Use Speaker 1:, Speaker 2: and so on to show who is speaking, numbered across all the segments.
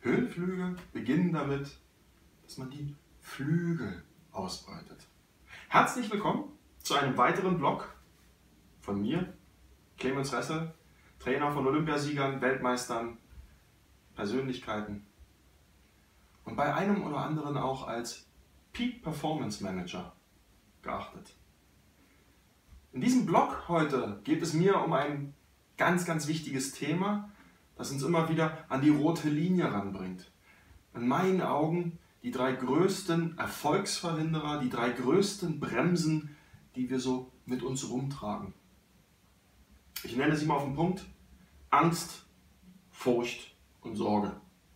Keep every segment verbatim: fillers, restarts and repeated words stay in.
Speaker 1: Höhenflüge beginnen damit, dass man die Flügel ausbreitet. Herzlich willkommen zu einem weiteren Blog von mir, Clemens Resse, Trainer von Olympiasiegern, Weltmeistern, Persönlichkeiten und bei einem oder anderen auch als Peak Performance Manager geachtet. In diesem Blog heute geht es mir um ein ganz, ganz wichtiges Thema, das uns immer wieder an die rote Linie ranbringt. In meinen Augen die drei größten Erfolgsverhinderer, die drei größten Bremsen, die wir so mit uns rumtragen. Ich nenne sie mal auf den Punkt: Angst, Furcht und Sorge.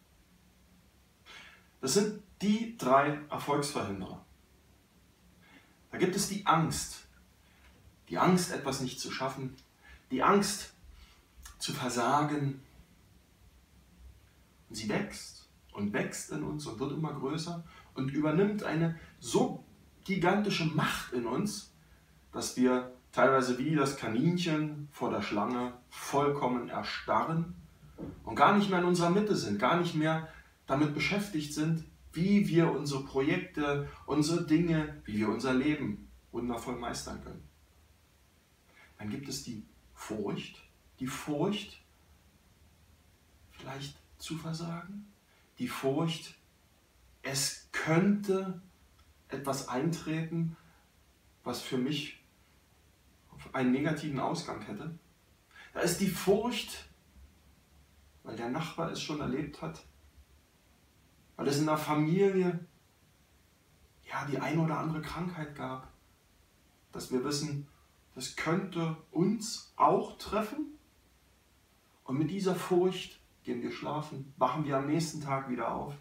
Speaker 1: Das sind die drei Erfolgsverhinderer. Da gibt es die Angst. Die Angst, etwas nicht zu schaffen. Die Angst, zu versagen. Und sie wächst und wächst in uns und wird immer größer und übernimmt eine so gigantische Macht in uns, dass wir teilweise wie das Kaninchen vor der Schlange vollkommen erstarren und gar nicht mehr in unserer Mitte sind, gar nicht mehr damit beschäftigt sind, wie wir unsere Projekte, unsere Dinge, wie wir unser Leben wundervoll meistern können. Dann gibt es die Furcht, die Furcht, vielleicht zu versagen, die Furcht, es könnte etwas eintreten, was für mich einen negativen Ausgang hätte. Da ist die Furcht, weil der Nachbar es schon erlebt hat, weil es in der Familie ja die eine oder andere Krankheit gab, dass wir wissen, das könnte uns auch treffen. Und mit dieser Furcht gehen wir schlafen, wachen wir am nächsten Tag wieder auf.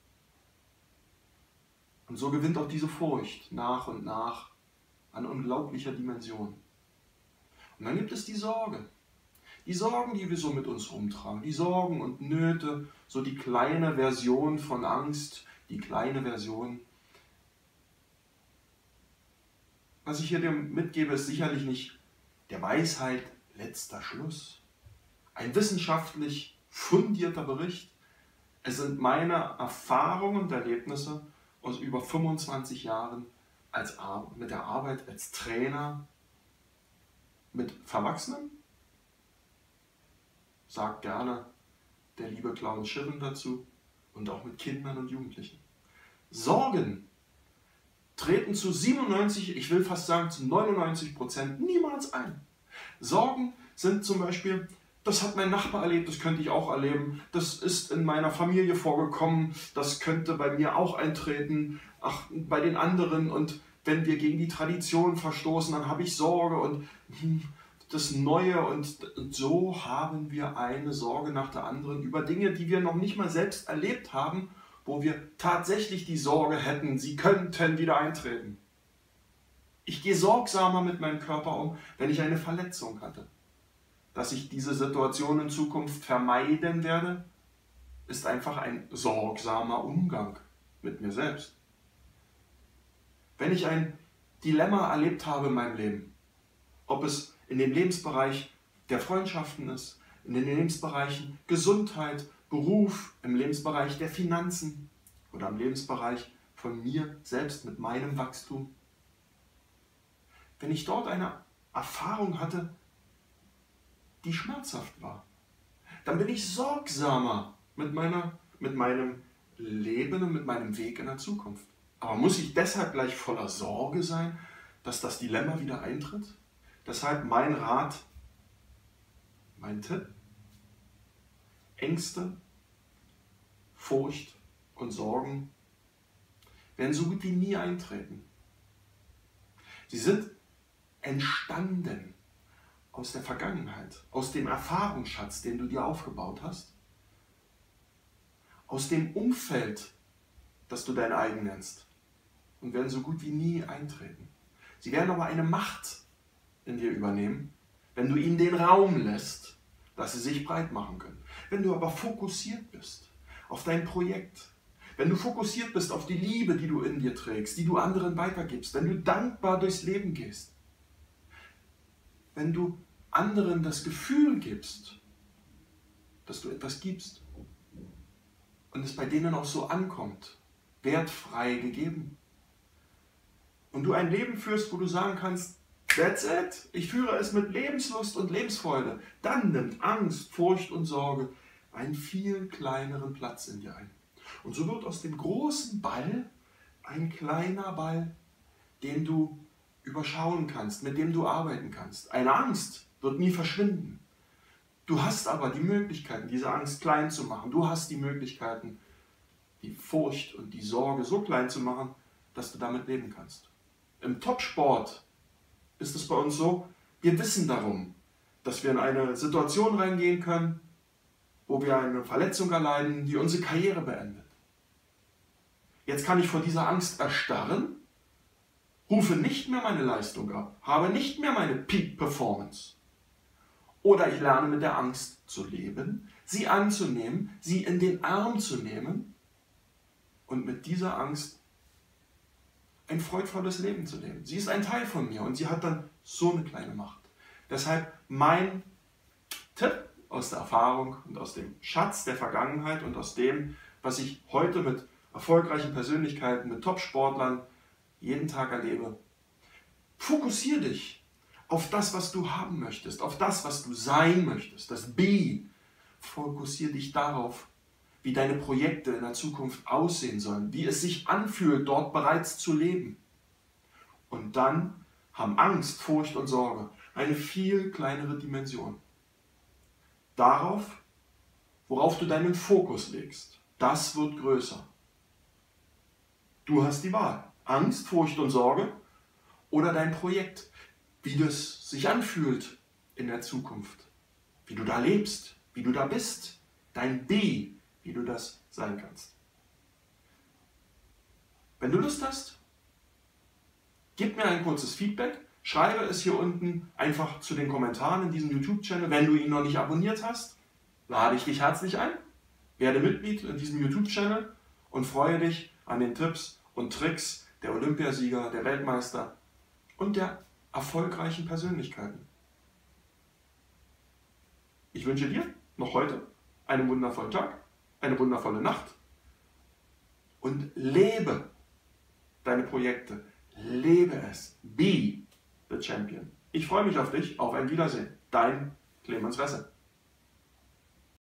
Speaker 1: Und so gewinnt auch diese Furcht nach und nach an unglaublicher Dimension. Und dann gibt es die Sorge. Die Sorgen, die wir so mit uns rumtragen, die Sorgen und Nöte, so die kleine Version von Angst, die kleine Version. Was ich hier dir mitgebe, ist sicherlich nicht der Weisheit letzter Schluss. Ein wissenschaftlich fundierter Bericht. Es sind meine Erfahrungen und Erlebnisse aus über fünfundzwanzig Jahren als Ar- mit der Arbeit als Trainer mit Verwachsenen. Sagt gerne der liebe Klaus Schirren dazu, und auch mit Kindern und Jugendlichen. Sorgen treten zu siebenundneunzig, ich will fast sagen zu neunundneunzig Prozent niemals ein. Sorgen sind zum Beispiel: Das hat mein Nachbar erlebt, das könnte ich auch erleben. Das ist in meiner Familie vorgekommen, das könnte bei mir auch eintreten. Ach, bei den anderen. Und wenn wir gegen die Tradition verstoßen, dann habe ich Sorge und hm, das Neue. Und so haben wir eine Sorge nach der anderen über Dinge, die wir noch nicht mal selbst erlebt haben, wo wir tatsächlich die Sorge hätten, sie könnten wieder eintreten. Ich gehe sorgsamer mit meinem Körper um, wenn ich eine Verletzung hatte. Dass ich diese Situation in Zukunft vermeiden werde, ist einfach ein sorgsamer Umgang mit mir selbst. Wenn ich ein Dilemma erlebt habe in meinem Leben, ob es in dem Lebensbereich der Freundschaften ist, in den Lebensbereichen Gesundheit, Beruf, im Lebensbereich der Finanzen oder im Lebensbereich von mir selbst mit meinem Wachstum, wenn ich dort eine Erfahrung hatte, die schmerzhaft war, dann bin ich sorgsamer mit, meiner, mit meinem Leben und mit meinem Weg in der Zukunft. Aber muss ich deshalb gleich voller Sorge sein, dass das Dilemma wieder eintritt? Deshalb mein Rat, mein Tipp: Ängste, Furcht und Sorgen werden so gut wie nie eintreten. Sie sind entstanden aus der Vergangenheit, aus dem Erfahrungsschatz, den du dir aufgebaut hast, aus dem Umfeld, das du dein eigen nennst, und werden so gut wie nie eintreten. Sie werden aber eine Macht in dir übernehmen, wenn du ihnen den Raum lässt, dass sie sich breit machen können. Wenn du aber fokussiert bist auf dein Projekt, wenn du fokussiert bist auf die Liebe, die du in dir trägst, die du anderen weitergibst, wenn du dankbar durchs Leben gehst, wenn du anderen das Gefühl gibst, dass du etwas gibst und es bei denen auch so ankommt, wertfrei gegeben. Und du ein Leben führst, wo du sagen kannst, that's it, ich führe es mit Lebenslust und Lebensfreude, dann nimmt Angst, Furcht und Sorge einen viel kleineren Platz in dir ein. Und so wird aus dem großen Ball ein kleiner Ball, den du überschauen kannst, mit dem du arbeiten kannst. Eine Angst wird nie verschwinden. Du hast aber die Möglichkeiten, diese Angst klein zu machen. Du hast die Möglichkeiten, die Furcht und die Sorge so klein zu machen, dass du damit leben kannst. Im Topsport ist es bei uns so, wir wissen darum, dass wir in eine Situation reingehen können, wo wir eine Verletzung erleiden, die unsere Karriere beendet. Jetzt kann ich vor dieser Angst erstarren, rufe nicht mehr meine Leistung ab, habe nicht mehr meine Peak Performance. Oder ich lerne mit der Angst zu leben, sie anzunehmen, sie in den Arm zu nehmen und mit dieser Angst ein freudvolles Leben zu leben. Sie ist ein Teil von mir und sie hat dann so eine kleine Macht. Deshalb mein Tipp aus der Erfahrung und aus dem Schatz der Vergangenheit und aus dem, was ich heute mit erfolgreichen Persönlichkeiten, mit Top-Sportlern jeden Tag erlebe. Fokussiere dich auf das, was du haben möchtest, auf das, was du sein möchtest, das Be. Fokussiere dich darauf, wie deine Projekte in der Zukunft aussehen sollen, wie es sich anfühlt, dort bereits zu leben. Und dann haben Angst, Furcht und Sorge eine viel kleinere Dimension. Darauf, worauf du deinen Fokus legst, das wird größer. Du hast die Wahl. Angst, Furcht und Sorge oder dein Projekt, wie das sich anfühlt in der Zukunft, wie du da lebst, wie du da bist, dein Be, wie du das sein kannst. Wenn du Lust hast, gib mir ein kurzes Feedback, schreibe es hier unten einfach zu den Kommentaren in diesem YouTube-Channel. Wenn du ihn noch nicht abonniert hast, lade ich dich herzlich ein, werde Mitglied in diesem YouTube-Channel und freue dich an den Tipps und Tricks der Olympiasieger, der Weltmeister und der erfolgreichen Persönlichkeiten. Ich wünsche dir noch heute einen wundervollen Tag, eine wundervolle Nacht und lebe deine Projekte, lebe es, be the champion. Ich freue mich auf dich, auf ein Wiedersehen. Dein Clemens Wesse.